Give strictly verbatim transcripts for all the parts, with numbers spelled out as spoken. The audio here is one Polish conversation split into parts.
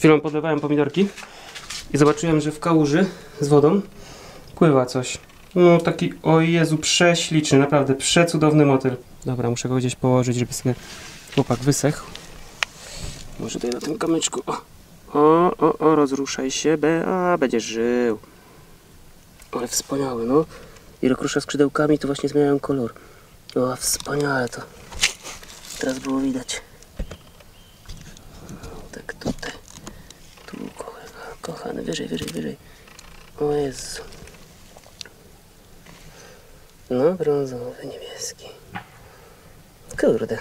chwilą podlewałem pomidorki i zobaczyłem, że w kałuży z wodą pływa coś. No taki, o Jezu, prześliczny, naprawdę przecudowny motyl. Dobra, muszę go gdzieś położyć, żeby sobie chłopak wysechł. Może tutaj na tym kamyczku. O, o, o, o rozruszaj się, be, a będziesz żył. Ale wspaniały, no. I jak rusza skrzydełkami, to właśnie zmieniają kolor. O, wspaniale to. Teraz było widać. Tak tutaj. Tu, kochany, kochany, wyżej, wyżej, wyżej. O Jezu. No, brązowy, niebieski. Kurde.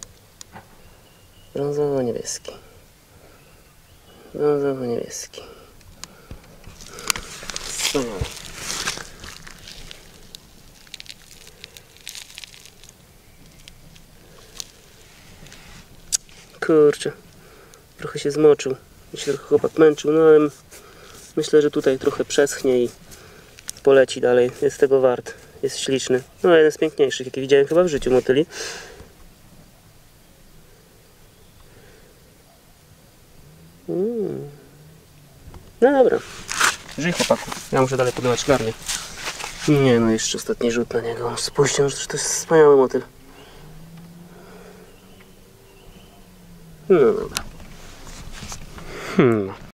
Brązowo-niebieski. Brązowo-niebieski. Wspaniale. Kurczę. Trochę się zmoczył. Mi się trochę chłopak męczył, no ale myślę, że tutaj trochę przeschnie i poleci dalej. Jest tego wart. Jest śliczny. No, jeden z piękniejszych, jakie widziałem chyba w życiu motyli. Mm. No dobra. Żyj, chłopaku. Ja muszę dalej podlewać szklarnię. Nie no, jeszcze ostatni rzut na niego. Spójrzcie, no, że to jest wspaniały motyl. No dobra. Hmm.